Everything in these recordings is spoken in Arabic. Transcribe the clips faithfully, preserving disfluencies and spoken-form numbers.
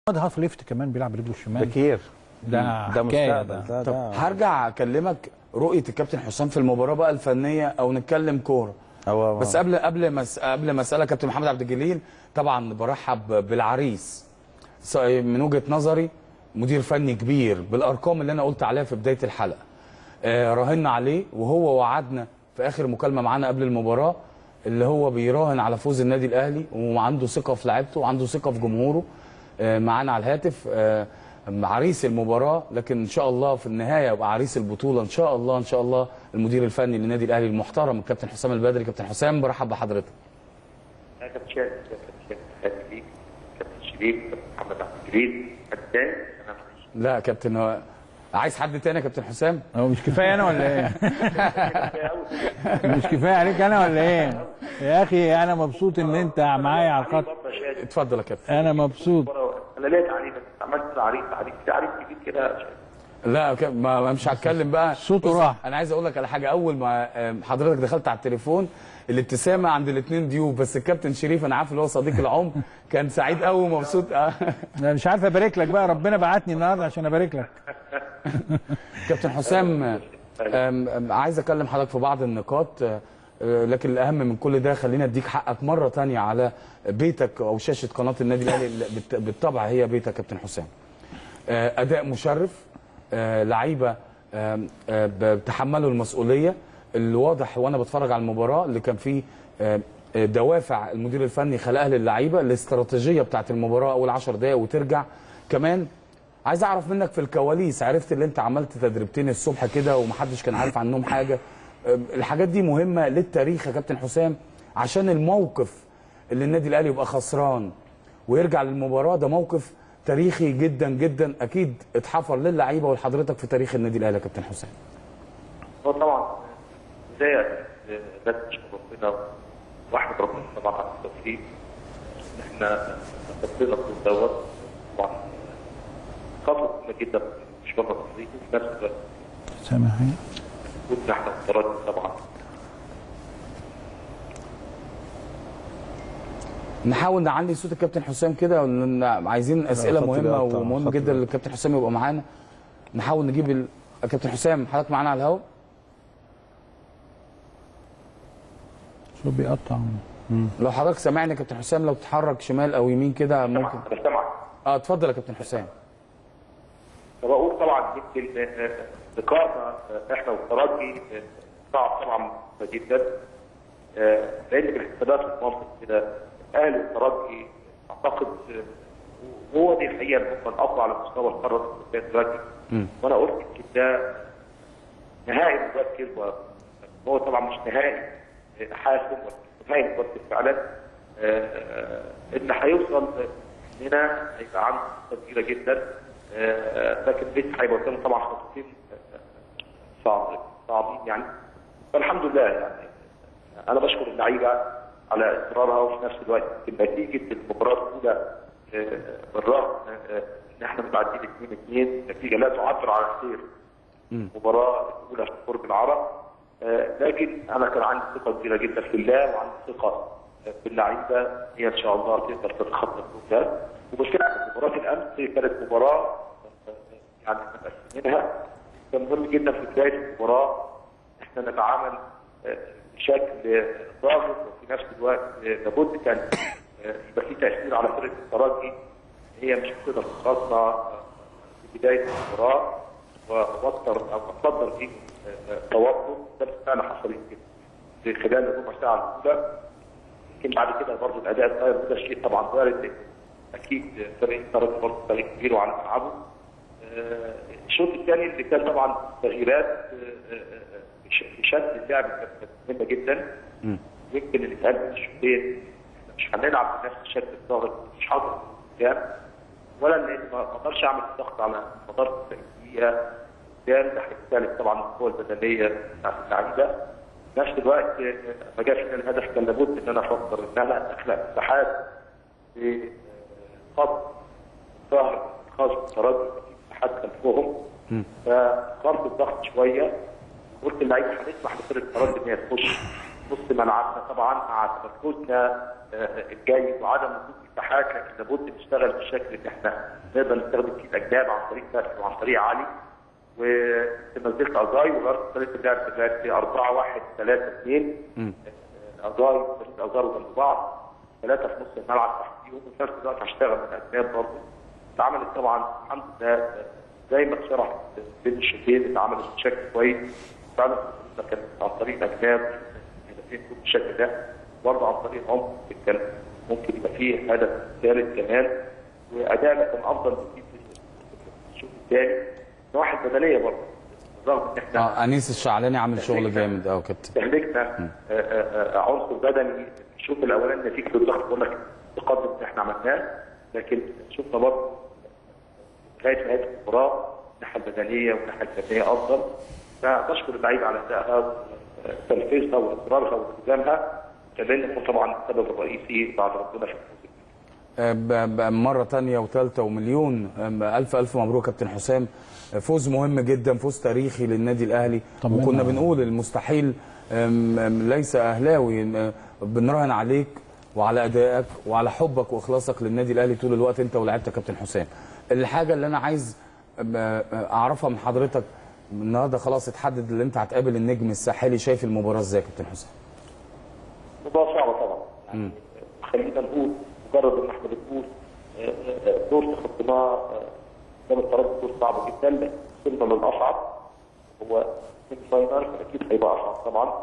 هاف ليفت كمان بيلعب رجله الشمال. بكير ده ده مستقبل. ده طب هرجع اكلمك رؤيه الكابتن حسام في المباراه بقى الفنيه او نتكلم كوره. بس قبل قبل ما قبل ما اسالك كابتن محمد عبد الجليل، طبعا برحب بالعريس من وجهه نظري، مدير فني كبير بالارقام اللي انا قلت عليها في بدايه الحلقه. آه راهنا عليه وهو وعدنا في اخر مكالمه معانا قبل المباراه اللي هو بيراهن على فوز النادي الاهلي وعنده ثقه في لعيبته وعنده ثقه في جمهوره. آه معانا على الهاتف آه عريس المباراه، لكن ان شاء الله في النهايه يبقى عريس البطوله ان شاء الله ان شاء الله المدير الفني للنادي الاهلي المحترم الكابتن حسام البدري. كابتن حسام برحب بحضرتك. يا كابتن شادي، كابتن شادي، كابتن شريف، كابتن محمد عبد الجليل، كابتن لا كابتن عايز حد تاني يا كابتن حسام؟ هو مش كفايه انا ولا ايه؟ مش كفايه عليك انا ولا ايه؟ يا اخي انا مبسوط ان انت معايا على الخط. اتفضل يا كابتن. انا مبسوط. انا ليه تعريف عملت تعريف تعريف تعريف كبير كده. لا ما مش هتكلم بقى، صوته راح. انا عايز اقول لك على حاجه. اول ما حضرتك دخلت على التليفون الابتسامه عند الاثنين ضيوف، بس الكابتن شريف انا عارف اللي هو صديق العمر كان سعيد قوي ومبسوط. انا مش عارف ابارك لك بقى، ربنا بعتني النهارده عشان ابارك لك. كابتن حسام عايز اكلم حضرتك في بعض النقاط، لكن الاهم من كل ده خلينا اديك حقك مره ثانيه على بيتك او شاشه قناه النادي الاهلي بالطبع هي بيتك. كابتن حسام اداء مشرف، لعيبه بتحملوا المسؤوليه. اللي واضح وانا بتفرج على المباراه اللي كان فيه دوافع المدير الفني خلقها للعيبه، الاستراتيجيه بتاعت المباراه اول عشر دقائق وترجع. كمان عايز اعرف منك في الكواليس، عرفت اللي انت عملت تدريبتين الصبح كده ومحدش كان عارف عنهم حاجه. الحاجات دي مهمه للتاريخ يا كابتن حسام، عشان الموقف اللي النادي الاهلي يبقى خسران ويرجع للمباراه ده موقف تاريخي جدا جدا، اكيد اتحفر للعيبه ولحضرتك في تاريخ النادي الاهلي يا كابتن حسام. هو طبعا بدايه لازم نشكر ربنا واحمد ربنا طبعا على التوفيق ان احنا خطينا الدور دوت. طبعا خطوه مهمه جدا مش بره تصريح وفي نفس الوقت سامحني كنا احنا افترضنا طبعا. نحاول نعلي صوت الكابتن حسام كده، عايزين اسئله مهمه ومهم جدا الكابتن حسام يبقى معانا. نحاول نجيب ال... الكابتن حسام حضرتك معانا على الهواء. شو بيقطع؟ لو حضرتك سامعني يا كابتن حسام لو تتحرك شمال او يمين كده ممكن. انا سامعك. اه اتفضل يا كابتن حسام. فبقول طبعا يمكن لقائنا احنا والترجي صعب طبعا جدا، لان بالحسابات المنطق كده اهلي والترجي اعتقد هو دي الحقيقه هم الافضل على مستوى القاره دلوقتي. وانا قلت يمكن ده نهائي مبكر، وهو طبعا مش نهائي حاسم نهائي مبكر فعلا، ان هيوصل هنا هيبقى عنده فرصه كبيره جدا. لكن بيت هيبقى قدامه طبعا خطوتين صعب صعبين يعني. فالحمد لله يعني انا بشكر اللعيبه على اصرارها، وفي نفس الوقت نتيجه المباراه الاولى بالرغم ان احنا متعدين اثنين اثنين نتيجه لا تعبر عن خير المباراه الاولى في برج العرب، لكن انا كان عندي ثقه كبيره جدا في الله وعندي ثقه في اللعيبه هي ان شاء الله تقدر تتخطى الدور ده. ومشكله مباراه الامس كانت مباراه يعني مقسمينها، كان مهم جدا في بدايه المباراه احنا نتعامل بشكل ضاغط، وفي نفس الوقت لابد كان يبقى في تاثير على فرقه الترجي هي مش هتقدر تخلصنا في بدايه المباراه ووتر او تصدر فيه توتر. ده بالفعل حصل يمكن في خلال الربع ساعه الاولى. يمكن بعد كده برضه الاداء اتغير، وده شيء طبعا وارد، اكيد فريق الترجي برضه فريق كبير وعلى ملعبه. الشوط الثاني اللي كان طبعا تغييرات في شكل اللعب كانت مهمه جدا. يمكن اللي اتقال في الشوطين مش هنلعب بنفس الشكل الضاغط، مش حاضر قدام، ولا ان ما اقدرش اعمل ضغط على مدار الدقيقه قدام. ده هيختلف طبعا القوه البدنيه بتاعت اللعيبه. في نفس الوقت ما جاش لنا الهدف، كان لابد ان انا افكر ان انا اخلق مساحات في خط ظهر خاص بالترجي، مساحات خلفهم، فقررت الضغط شويه. قلت اللعيبه هنسمح لفرقه الترجي ان هي تخش نص ملعبنا طبعا مع تمركزنا الجيد وعدم وجود مساحات، لكن لابد نشتغل بالشكل اللي احنا نقدر نستخدم فيه الاجناب عن طريق فتحي وعن طريق علي. ونزلت اجاي وغيرت طريقه اللعب في أربعة واحد ثلاثة اثنين. اجاي ونزلت اجاي جنب بعض، ثلاثه في نص الملعب تحتيهم، وفي نفس الوقت هشتغل من الاجناب برضه. اتعملت طبعا الحمد لله زي ما اتشرح بين الشوطين، اتعملت بشكل كويس. فعلا كانت عن طريق الاجناب هدفين بالشكل ده، برضه عن طريق عمق كان ممكن يبقى فيه هدف ثالث كمان. وادائنا كان افضل بكتير في الشوط الثاني، نواحي بدنيه برضه، رغم ان احنا اه انيس الشعلاني عامل شغل جامد قوي كابتن. استهلكنا عنصر بدني في الشوط الاولاني نتيجه الضغط، بقول لك التقدم اللي احنا عملناه، لكن شفنا برضه لغايه نهايه المباراه الناحيه البدنيه والناحيه الفنيه افضل. فبشكر اللعيبه على ادائها وتنفيذها واصرارها والتزامها، لان طبعا السبب الرئيسي بعد ربنا في الفوز. مره ثانيه وثالثه ومليون الف الف مبروك كابتن حسام. فوز مهم جدا، فوز تاريخي للنادي الاهلي، وكنا بنقول المستحيل ليس اهلاوي. بنراهن عليك وعلى ادائك وعلى حبك واخلاصك للنادي الاهلي طول الوقت انت ولاعيبتك كابتن حسام. الحاجه اللي انا عايز اعرفها من حضرتك النهارده، خلاص اتحدد اللي انت هتقابل النجم الساحلي، شايف المباراه ازاي يا كابتن حسام؟ مباراه صعبه طبعا، يعني خلينا نقول مجرد ان احنا بنقول دور تخطيناه قدام الترجي دور صعب جدا، لكن وصلنا للاصعب هو سيمي فاينال، اكيد هيبقى اصعب طبعا.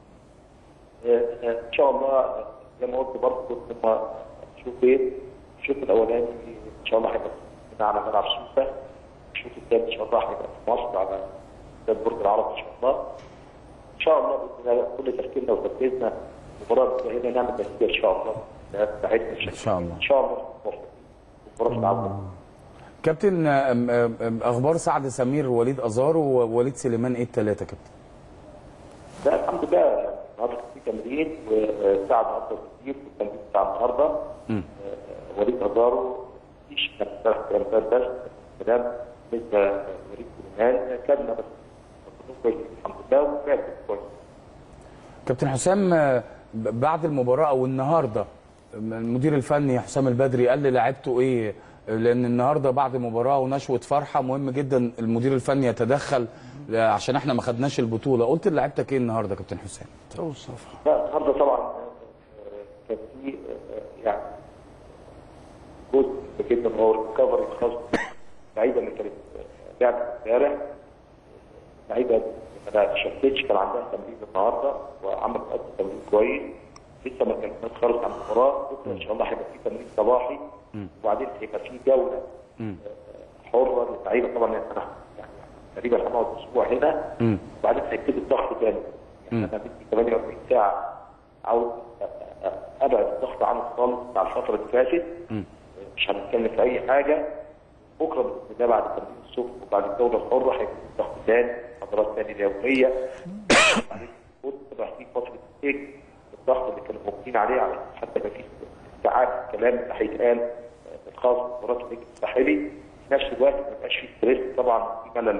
ان شاء الله زي ما قلت برضه كنا نشوف ايه الشوط الاولاني ان شاء الله هيبقى على ملعب سوسه، الشوط الثاني ان شاء الله هيبقى في مصر على استاد برج العرب ان شاء الله. ان شاء الله باذن الله كل تفكيرنا وتركيزنا المباراه هنا نعمل نتيجه ان شاء الله بتاعتنا ان شاء الله. ان شاء الله مباراه العوده. كابتن اخبار سعد سمير ووليد ازارو ووليد سليمان ايه الثلاثه كابتن؟ لا الحمد لله، يعني النهارده في تمرين وسعد افضل كتير في التمرين بتاع النهارده. وليد ازارو مفيش كلام بس كلام بالنسبه لوليد سليمان كلمه بس كويس الحمد لله وفات كويس. كابتن حسام بعد المباراه او النهارده المدير الفني حسام البدري قال للاعيبته ايه؟ لان النهارده بعد مباراه ونشوه فرحه مهم جدا المدير الفني يتدخل عشان احنا ما خدناش البطوله، قلت لعيبتك ايه النهارده كابتن حسام؟ لا النهارده طبعا كان في يعني جزء جدا هو الريكفري الخاص باللعيبه اللي كانت لعبت امبارح. اللعيبه ما شفتش كان عندها تمرين النهارده وعملت تمرين كويس، لسه ما كانتش خالص عن المباراه. بكره ان شاء الله هيبقى في تمرين صباحي وبعدين هيبقى في جوله حره للعيبه طبعا. يعني تقريبا هنقعد اسبوع هنا وبعدين هيبتدي الضغط تاني. يعني انا بدي ثمانية وأربعين ساعه عاوز ابعد الضغط عنه خالص بتاع الفتره اللي فاتت، مش هنتكلم في اي حاجه. بكره باذن الله بعد تمرين الصبح وبعد الجوله الحره هيبقى الضغط تاني، محاضرات تاني يوميه، بعدين تبقى في فتره تيك الضغط اللي كانوا موجودين عليه على حتى ما فيش استيعاب الكلام اللي هيتقال الخاص بمباراه النجم الساحلي. في نفس الوقت ما يبقاش فيه ستريس طبعا في ملل.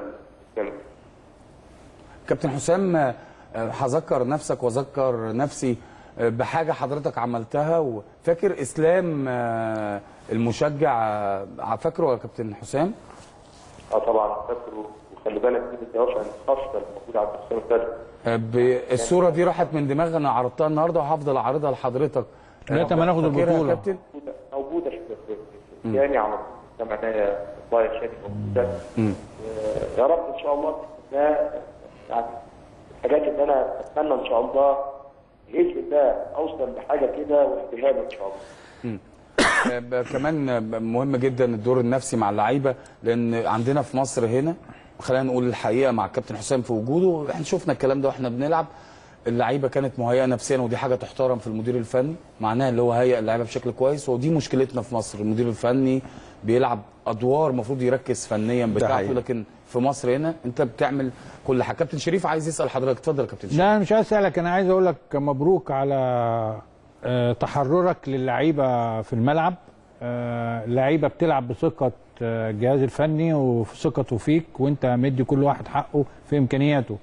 كابتن حسام هذكر نفسك واذكر نفسي بحاجه حضرتك عملتها، وفاكر اسلام المشجع فاكره يا كابتن حسام؟ اه طبعا فاكره، وخلي بالك من الدوافع الخاصه الموجوده عند حسام البدري. الصوره دي راحت من دماغي، انا عرضتها النهارده وهفضل اعرضها لحضرتك لغايه ما ناخد البطوله. كابتن موجوده في يعني على سمعناها الله يشهد موجوده. يا رب ان شاء الله ده يعني الحاجات اللي انا اتمنى ان شاء الله باذن الله اوصل لحاجه كده واجتهاد ان شاء الله. كمان مهم جدا الدور النفسي مع اللعيبه، لان عندنا في مصر هنا خلينا نقول الحقيقه مع الكابتن حسام في وجوده احنا شفنا الكلام ده واحنا بنلعب. اللعيبه كانت مهيئه نفسيا ودي حاجه تحترم في المدير الفني، معناها اللي هو هيئ اللعيبه بشكل كويس، ودي مشكلتنا في مصر. المدير الفني بيلعب ادوار المفروض يركز فنيا بتاعته، لكن في مصر هنا انت بتعمل كل حاجه. كابتن شريف عايز يسال حضرتك، اتفضل يا كابتن شريف. لا انا مش عايز اسالك، انا عايز اقول لك مبروك على تحررك للعيبه في الملعب. اللعيبه بتلعب بثقه الجهاز الفني وفي ثقته فيك، وانت مدي كل واحد حقه في امكانياته.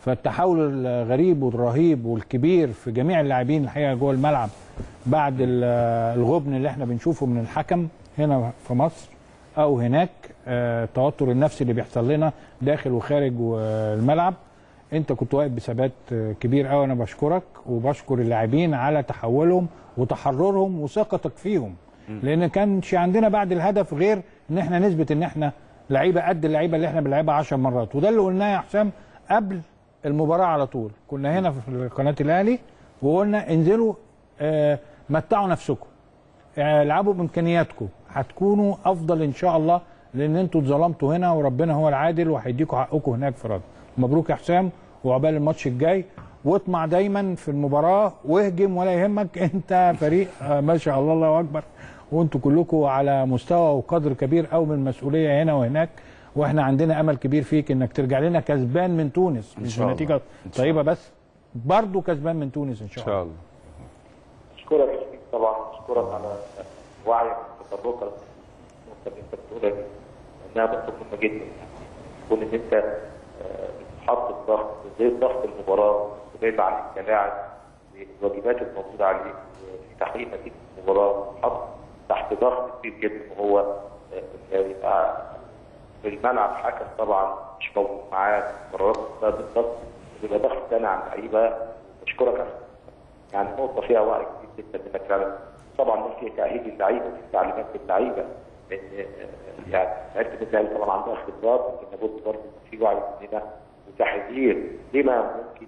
فالتحول الغريب والرهيب والكبير في جميع اللاعبين الحقيقه جوه الملعب بعد الغبن اللي احنا بنشوفه من الحكم هنا في مصر او هناك، التوتر النفسي اللي بيحصل لنا داخل وخارج الملعب. انت كنت واقف بثبات كبير قوي، انا بشكرك وبشكر اللاعبين على تحولهم وتحررهم وثقتك فيهم، لان كانش عندنا بعد الهدف غير ان احنا نثبت ان احنا لعيبه قد اللعيبه اللي احنا بنلعبها عشر مرات، وده اللي قلناه يا حسام قبل المباراه على طول. كنا هنا في قناه الاهلي وقلنا انزلوا آه متعوا نفسكم، العبوا بامكانياتكم، هتكونوا افضل ان شاء الله، لان انتوا اتظلمتوا هنا وربنا هو العادل وهيديكوا حقكم هناك في رد. مبروك يا حسام وعقبال الماتش الجاي، واطمع دايما في المباراه واهجم ولا يهمك، انت فريق آه ما شاء الله الله اكبر، وانتوا كلكم على مستوى وقدر كبير قوي من المسؤوليه هنا وهناك، واحنا عندنا امل كبير فيك انك ترجع لنا كسبان من تونس، مش بنتيجه طيبه بس برضه كسبان من تونس ان شاء الله. ان شاء الله. اشكرك طبعا، اشكرك على وعيك وتطرقك النقطه اللي انت بتقولها دي، انها نقطه مهمه جدا. كون ان انت تحط الضغط زي ضغط المباراه وجايب عليك كلاعب الواجبات الموجوده عليك في تحقيق نتيجه المباراه، تحط تحت ضغط كبير جدا، وهو يبقى في الملعب حكم طبعا مش موجود معاه قرارات بالضبط، بيبقى ضغط ثاني على اللعيبه. بشكرك يعني نقطه فيها وعي كبير جدا منك فعلا. طبعا ممكن تاهيل اللعيبه وفي تعليمات للعيبه، ان يعني لعيبه اللعيبه طبعا عندها خبرات، لكن لابد برضه في وعي مننا وتحذير لما ممكن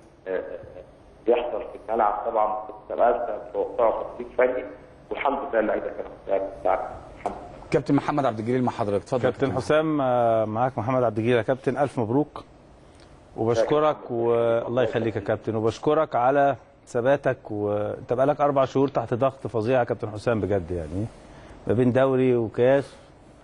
يحصل في الملعب. طبعا ثلاثه توقعوا تطبيق فني، والحمد لله اللعيبه كانت بتاعتنا. كابتن محمد عبد الجليل مع حضرتك، اتفضل. كابتن حسام معاك محمد عبد الجليل. يا كابتن الف مبروك وبشكرك، والله يخليك يا كابتن، وبشكرك على ثباتك، وانت بقالك اربع شهور تحت ضغط فظيع يا كابتن حسام بجد، يعني ما بين دوري وكاس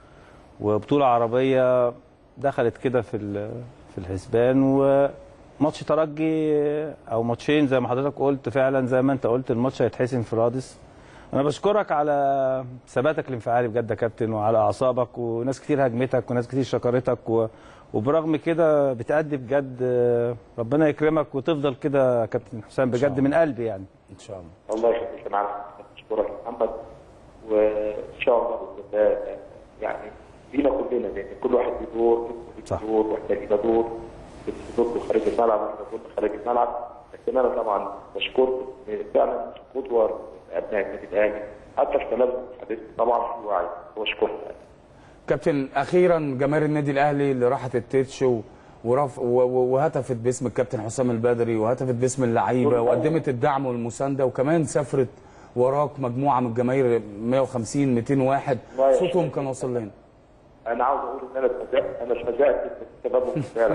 وبطوله عربيه دخلت كده في في الحسبان، وماتش ترجي او ماتشين زي ما حضرتك قلت، فعلا زي ما انت قلت الماتش هيتحسم في رادس. انا بشكرك على ثباتك الانفعالي بجد يا كابتن، وعلى اعصابك، وناس كتير هاجمتك وناس كتير شكرتك، و... وبرغم كده بتأدي بجد. ربنا يكرمك وتفضل كده يا كابتن حسام بجد من قلبي يعني. ان شاء الله. الله يخليك معانا، بشكرك يا محمد، وان شاء الله باذن الله يعني لينا كلنا، لان كل واحد له دور، كل واحد له دور، واحنا لينا دور في دور خارج الملعب واحنا دور خارج الملعب. لكن انا طبعا بشكركم فعلا قدوه ابناء النادي الاهلي، حتى في كلامكم حديث طبعا في وعي، واشكرك. كابتن اخيرا جماهير النادي الاهلي اللي راحت التتش ورف وهتفت باسم الكابتن حسام البدري، وهتفت باسم اللعيبه، وقدمت الدعم والمسانده، وكمان سافرت وراك مجموعه من الجماهير مية وخمسين مئتين واحد، صوتهم كان واصل لنا. انا عاوز اقول ان انا اتفاجئت، انا اتفاجئت بسببهم فعلا.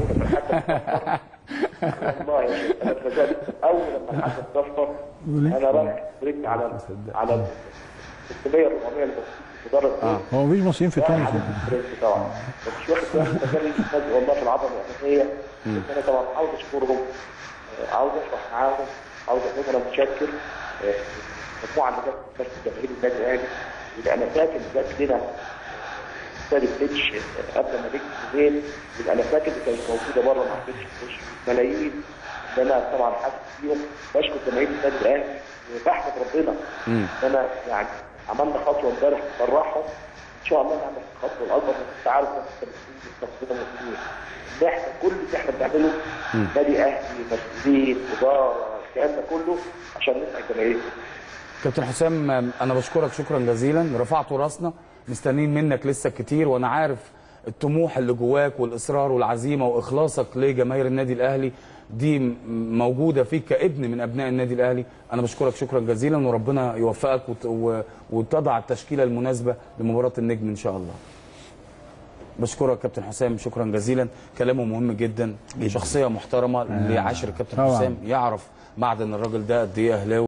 والله انا اتفاجئت اول لما الحكم صفر، انا رايح برجلي على على ستمية أربعمية اللي مدرب. هو مفيش مصريين في تونس طبعا، مش واخد بالي تجلي الناس والله في العظمه الامنيه. انا طبعا عاوز اشكرهم، عاوز افرح معاهم، عاوز اقول انا متشكر. المجموعه اللي جت في جماهير النادي الاهلي والالافات اللي جت لنا استاد التتش قبل ما نيجي الزين، والالافات اللي كانت موجوده بره مع التتش، ملايين اللي انا طبعا حاسس بيهم. بشكر جماهير النادي الاهلي وبحمد ربنا ان انا يعني عملنا خطوه امبارح تفرحهم. ان شاء الله نعمل الخطوه الاكبر. انت عارف ربنا مسؤولين ان احنا كل اللي احنا بنعمله نادي اهلي، مسؤولين، اداره، الكلام ده كله عشان نسعد جماهير. كابتن حسام انا بشكرك شكرا جزيلا، رفعتوا راسنا، مستنيين منك لسه كتير، وانا عارف الطموح اللي جواك والاصرار والعزيمه واخلاصك لجماهير النادي الاهلي دي موجوده فيك كابن من ابناء النادي الاهلي. انا بشكرك شكرا جزيلا، وربنا يوفقك وت... وتضع التشكيله المناسبه لمباراه النجم ان شاء الله. بشكرك كابتن حسام شكرا جزيلا، كلامه مهم جدا، شخصيه محترمه. اللي عاشر الكابتن حسام يعرف معدن الراجل ده قد ايه اهلاوي.